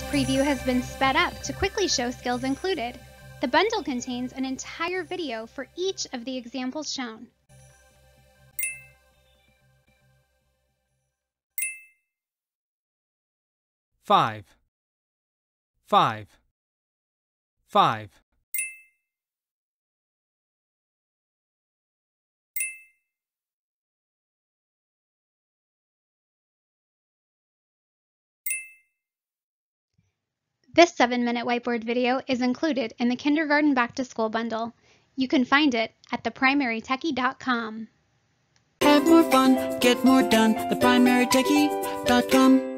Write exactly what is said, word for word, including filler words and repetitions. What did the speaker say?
Preview has been sped up to quickly show skills included. The bundle contains an entire video for each of the examples shown. Five, five, five. This seven minute whiteboard video is included in the Kindergarten Back to School bundle. You can find it at the primary techie dot com. Have more fun, get more done, the primary techie dot com.